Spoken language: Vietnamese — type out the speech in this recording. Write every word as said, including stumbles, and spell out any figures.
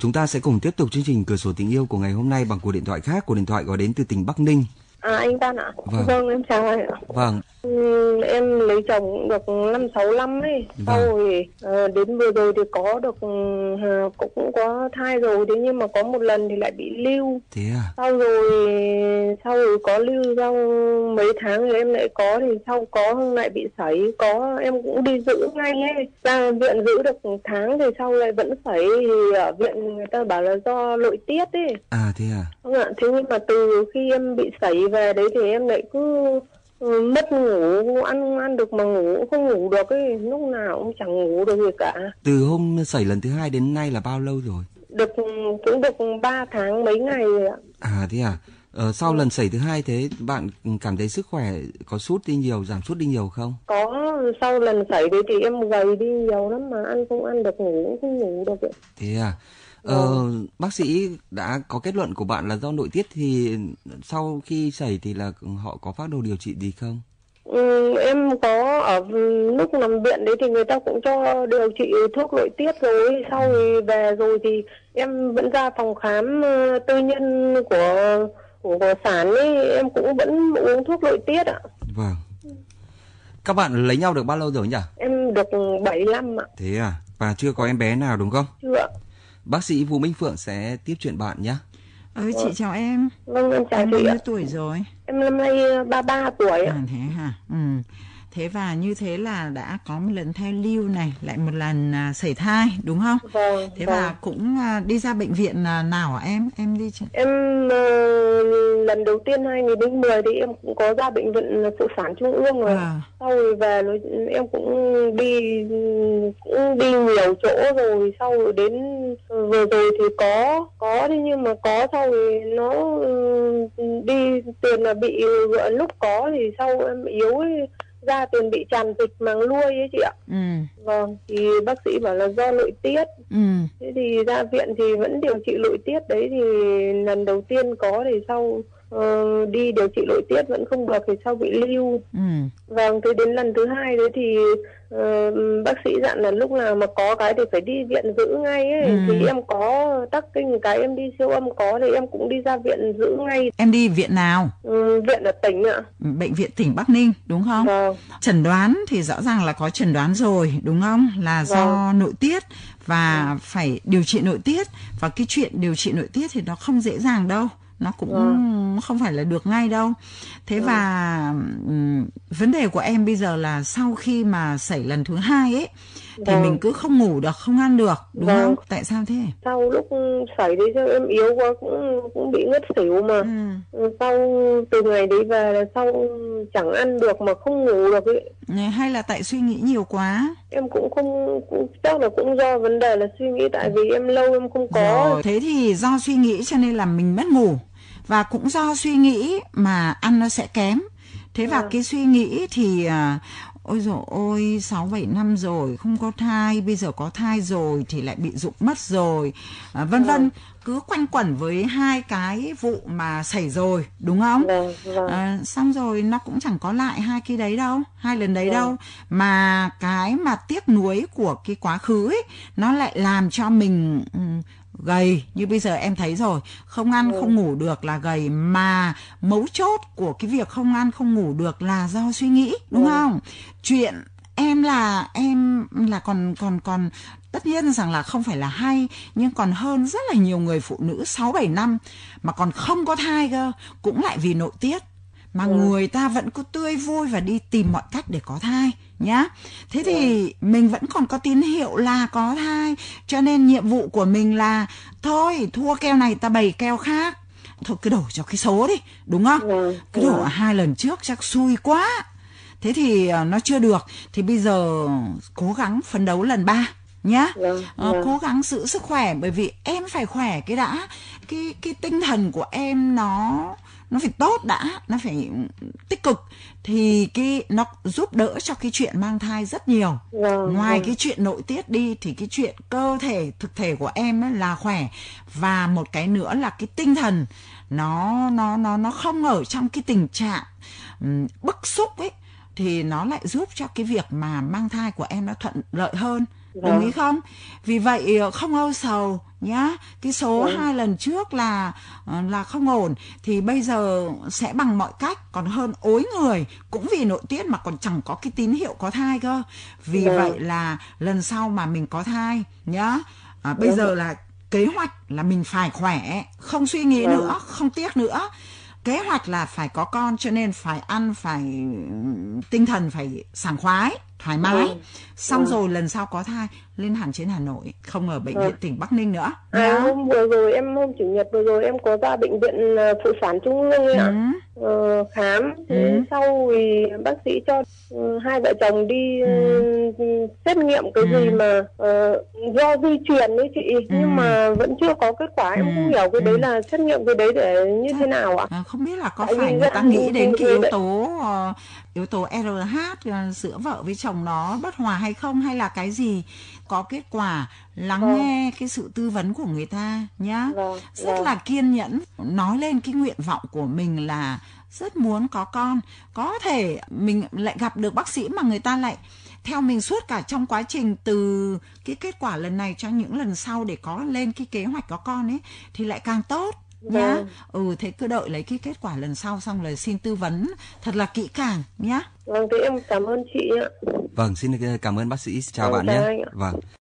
Chúng ta sẽ cùng tiếp tục chương trình Cửa sổ tình yêu của ngày hôm nay bằng cuộc điện thoại khác, cuộc điện thoại gọi đến từ tỉnh Bắc Ninh. À anh Văn ạ. Vâng. Vâng em chào anh ạ. Vâng. Ừ, em lấy chồng cũng được năm sáu năm ấy. Vâng. Sau rồi à, đến vừa rồi thì có được à, cũng có thai rồi, thế nhưng mà có một lần thì lại bị lưu. Thế à? Sau rồi sau rồi có lưu, sau mấy tháng thì em lại có, thì sau có hôm lại bị sảy, có em cũng đi giữ ngay ấy. Ra viện giữ được một tháng thì sau lại vẫn sảy, thì ở viện người ta bảo là do nội tiết ấy. À thế à? Vâng ạ, thế nhưng mà từ khi em bị sảy về đấy thì em lại cứ ừ, mất ngủ, ăn không ăn được mà ngủ cũng không ngủ được ấy, lúc nào cũng chẳng ngủ được gì cả. Từ hôm sảy lần thứ hai đến nay là bao lâu rồi? Được cũng được ba tháng mấy ngày rồi ạ. À thế à? Ờ, sau ừ. lần sảy thứ hai thế bạn cảm thấy sức khỏe có sút đi nhiều, giảm sút đi nhiều không? Có, sau lần sảy đấy thì em gầy đi nhiều lắm, mà ăn không ăn được, ngủ cũng không ngủ được ấy. Thế à? Ờ, ừ. Bác sĩ đã có kết luận của bạn là do nội tiết, thì sau khi sảy thì là họ có phác đồ điều trị gì không? Ừ, em có ở lúc nằm viện đấy thì người ta cũng cho điều trị thuốc nội tiết rồi. Sau rồi về rồi thì em vẫn ra phòng khám tư nhân của của, của sản ấy, em cũng vẫn uống thuốc nội tiết ạ. Vâng. Các bạn lấy nhau được bao lâu rồi nhỉ? Em được bảy năm ạ. Thế à? Và chưa có em bé nào đúng không? Chưa. Bác sĩ Vũ Minh Phượng sẽ tiếp chuyện bạn nhé. Ừ, chị chào em. Vâng, em chào em chị ạ. Bao nhiêu tuổi rồi? Em năm nay ba mươi ba tuổi ạ. À, thế hả? Ừ. Thế và như thế là đã có một lần thai lưu này, lại một lần à, sảy thai, đúng không? Vâng. Thế vâng. và cũng à, đi ra bệnh viện à, nào hả em? Em đi chứ? Em uh, lần đầu tiên hai nghìn không trăm mười thì em cũng có ra bệnh viện phụ sản trung ương rồi. À. Sau rồi về em cũng đi cũng đi nhiều chỗ rồi, sau rồi đến vừa rồi thì có có đi, nhưng mà có sau rồi nó uh, đi tiền là bị lúc có thì sau em yếu ấy, ra tiền bị tràn dịch màng nuôi ấy chị ạ. Ừ. Vâng, thì bác sĩ bảo là do nội tiết. Ừ. Thế thì ra viện thì vẫn điều trị nội tiết đấy, thì lần đầu tiên có thì sau uh, đi điều trị nội tiết vẫn không được thì sau bị lưu. Ừ. Vâng, thế đến lần thứ hai đấy thì uh, bác sĩ dặn là lúc nào mà có cái thì phải đi viện giữ ngay ấy. Ừ. Thì em có tắc kinh cái em đi siêu âm có thì em cũng đi ra viện giữ ngay. Em đi viện nào? Ừ, viện ở tỉnh ạ. Bệnh viện tỉnh Bắc Ninh đúng không? Vâng. Chẩn đoán thì rõ ràng là có chẩn đoán rồi đúng không? Là do vâng. nội tiết và vâng. phải điều trị nội tiết, và cái chuyện điều trị nội tiết thì nó không dễ dàng đâu, nó cũng vâng. không phải là được ngay đâu. Thế vâng. và um, vấn đề của em bây giờ là sau khi mà sảy lần thứ hai ấy thì vâng. mình cứ không ngủ được, không ăn được, đúng vâng. không? Tại sao thế? Sau lúc sảy đấy cho em yếu quá, cũng cũng bị ngất xỉu mà. Ừ. Sau từ ngày đấy về là sau chẳng ăn được mà không ngủ được ấy. Hay là tại suy nghĩ nhiều quá? Em cũng không, cũng chắc là cũng do vấn đề là suy nghĩ, tại vì em lâu em không có. Rồi, thế thì do suy nghĩ cho nên là mình mất ngủ, và cũng do suy nghĩ mà ăn nó sẽ kém. Thế và à. cái suy nghĩ thì ôi dồi ôi, sáu bảy năm rồi không có thai, bây giờ có thai rồi thì lại bị rụng mất rồi, à, vân vân, cứ quanh quẩn với hai cái vụ mà xảy rồi, đúng không? Vâng, vâng. À, xong rồi nó cũng chẳng có lại hai cái đấy đâu, hai lần đấy vâng. đâu, mà cái mà tiếc nuối của cái quá khứ ấy, nó lại làm cho mình um, gầy như bây giờ em thấy rồi, không ăn ừ. không ngủ được là gầy, mà mấu chốt của cái việc không ăn không ngủ được là do suy nghĩ, đúng ừ. không? Chuyện em là em là còn còn còn tất nhiên rằng là không phải là hay, nhưng còn hơn rất là nhiều người phụ nữ sáu bảy năm mà còn không có thai cơ, cũng lại vì nội tiết mà ừ. người ta vẫn cứ tươi vui và đi tìm mọi cách để có thai nhá. Thế thì ừ. mình vẫn còn có tín hiệu là có thai, cho nên nhiệm vụ của mình là thôi thua keo này ta bày keo khác, thôi cứ đổ cho cái số đi, đúng không? Ừ. Cứ đổ ừ. hai lần trước chắc xui quá, thế thì nó chưa được, thì bây giờ cố gắng phấn đấu lần ba nhá. Ừ. Ờ, ừ. cố gắng giữ sức khỏe, bởi vì em phải khỏe cái đã, cái cái tinh thần của em nó nó phải tốt đã, nó phải tích cực, thì cái nó giúp đỡ cho cái chuyện mang thai rất nhiều. Vâng, ngoài vâng. cái chuyện nội tiết đi thì cái chuyện cơ thể thực thể của em ấy là khỏe, và một cái nữa là cái tinh thần nó nó nó nó không ở trong cái tình trạng um, bức xúc ấy, thì nó lại giúp cho cái việc mà mang thai của em nó thuận lợi hơn. Đồng ý không? Vì vậy không âu sầu nhá. Cái số Vâng. hai lần trước là là không ổn thì bây giờ sẽ bằng mọi cách, còn hơn ối người cũng vì nội tiết mà còn chẳng có cái tín hiệu có thai cơ. Vì Vâng. vậy là lần sau mà mình có thai nhá, à, bây Vâng. giờ là kế hoạch là mình phải khỏe, không suy nghĩ Vâng. nữa, không tiếc nữa. Kế hoạch là phải có con, cho nên phải ăn, phải tinh thần phải sảng khoái, thoải mái. Vâng. Xong Vâng. rồi lần sau có thai lên hẳn trên Hà Nội, không ở bệnh Vâng. viện tỉnh Bắc Ninh nữa À, nhá. hôm vừa rồi em hôm chủ nhật vừa rồi em có ra bệnh viện ờ, phụ sản trung ương ấy ạ. Ừ. Ờ, khám. Thế Ừ. sau thì bác sĩ cho ừ, hai vợ chồng đi Ừ. ừ, xét nghiệm cái Ừ. gì mà ờ, do di truyền đấy chị, Ừ. nhưng mà vẫn chưa có kết quả. Em Ừ. không hiểu cái Ừ. đấy là xét nghiệm cái đấy để như Chắc- thế nào ạ? À, không biết là có Tại phải vì người ta gan nghĩ đến cái người yếu bệnh- tố ờ, yếu tố rờ hát ờ, giữa vợ với chồng nó bất hòa hay không, hay là cái gì. Có kết quả lắng Vâng. nghe cái sự tư vấn của người ta nhá. Vâng, Rất vâng. là kiên nhẫn nói lên cái nguyện vọng của mình là rất muốn có con. Có thể mình lại gặp được bác sĩ mà người ta lại theo mình suốt cả trong quá trình từ cái kết quả lần này cho những lần sau để có lên cái kế hoạch có con ấy thì lại càng tốt nhá. Vâng. Ừ, thế cứ đợi lấy cái kết quả lần sau xong rồi xin tư vấn thật là kỹ càng nhá. Vâng, thế em cảm ơn chị ạ. Vâng, xin cảm ơn bác sĩ. Chào Vâng, bạn chào nhé. anh ạ. Vâng.